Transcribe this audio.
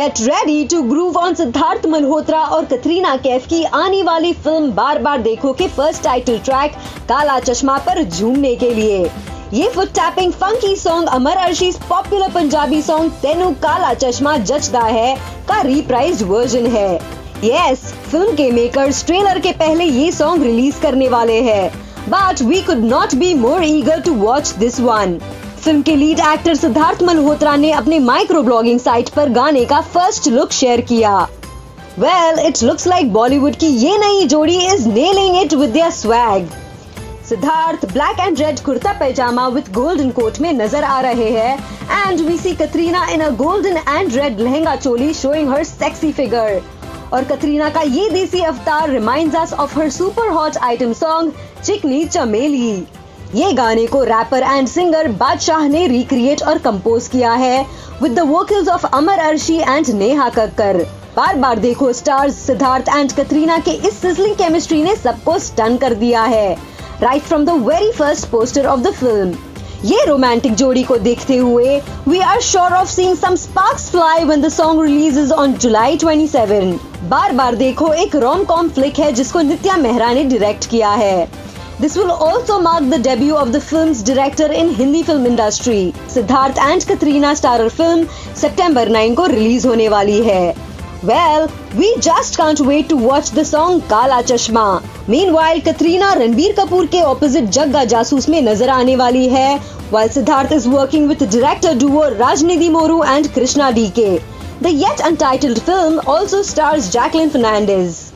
Get ready to groove on Siddharth Malhotra और कटरीना कैफ की आने वाली फिल्म बार बार देखो के फर्स्ट टाइटल ट्रैक काला चश्मा पर झूमने के लिए। ये foot tapping funky song Amar Arshi's popular Punjabi song Tenu Kala Chashma Jachda है का रीप्राइज्ड वर्जन है। यस, फिल्म के मेकर्स ट्रेलर के पहले ये सॉन्ग रिलीज करने वाले हैं, but we could not be more eager to watch this one. Film के लीड एक्टर सिद्धार्थ मल्होत्रा ने अपने माइक्रो ब्लॉगिंग साइट पर गाने का फर्स्ट लुक शेयर किया। Well, it looks like Bollywood की ये नई जोड़ी is nailing it with their swag. Siddharth black and red kurta pyjama with golden coat में नजर आ रहे हैं and we see Katrina in a golden and red lehenga choli showing her sexy figure. और कटरीना का ये देसी अवतार reminds us of her super hot item song Chikni Chameli. ये गाने को रैपर एंड सिंगर बादशाह ने रिक्रिएट और कंपोज किया है with the vocals of Amar Arshi and Neha Kakkar. Baar Baar Dekho stars Siddharth and Katrina के इस सिजलिंग केमिस्ट्री ने सबको स्टन कर दिया है right from the very first poster of the film. ये रोमांटिक जोड़ी को देखते हुए we are sure of seeing some sparks fly when the song releases on July 27। Baar Baar Dekho एक रोम कॉम फ्लिक है जिसको नित्या मेहरा ने डायरेक्ट किया है। This will also mark the debut of the film's director in Hindi film industry. Siddharth and Katrina starrer film September 9 को release होने वाली है। Well, we just can't wait to watch the song काला चश्मा। Meanwhile, Katrina रणबीर कपूर के opposite जग्गा जासूस में नजर आने वाली है, while Siddharth is working with director duo Rajnidhi Moru and Krishna DK. The yet untitled film also stars Jacqueline Fernandez.